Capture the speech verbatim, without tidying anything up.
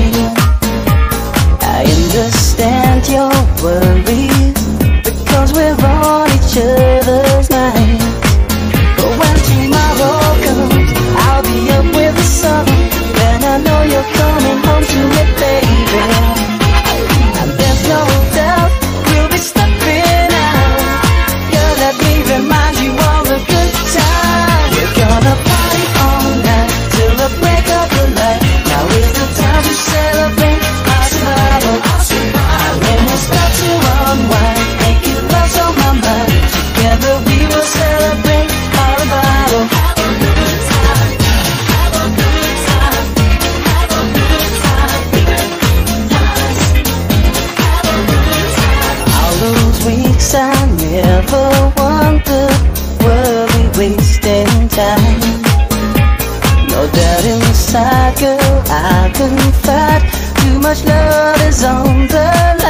I understand your worries, because we're on each other's minds. But when tomorrow comes, I'll be up with the sun, and I know you're coming home to me, baby. And there's no doubt we'll be stepping out. Yeah, let me remind you all the good times. We're gonna party all night till the break of the light. Now is the time to celebrate our survival. And when we start to unwind, making love's on my mind, together we will celebrate our revival. Have a good time, have a good time, have a good time. Nice, have a good time. All those weeks I never wondered, were we wasting time? No doubt inside, girl, I confide, too much love is on the line.